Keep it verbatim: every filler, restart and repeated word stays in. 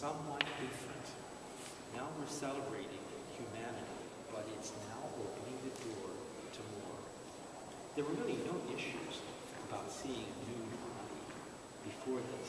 somewhat different. Now we're celebrating humanity, but it's now opening the door to more. There were really no issues about seeing nude body before this.